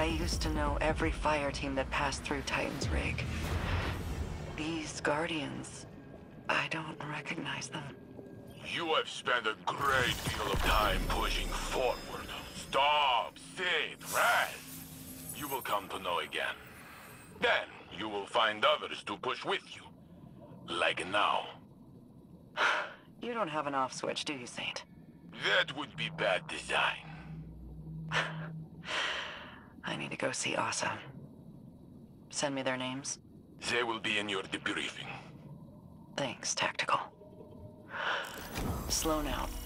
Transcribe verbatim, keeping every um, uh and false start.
used to know every fire team that passed through Titan's rig. These Guardians, I don't recognize them. You have spent a great deal of time pushing forward. Stop, sit, rest. You will come to know again. Then, you will find others to push with you. Like now. You don't have an off switch, do you, Saint? That would be bad design. I need to go see Ahsa. Send me their names. They will be in your debriefing. Thanks, Tactical. Sloane out.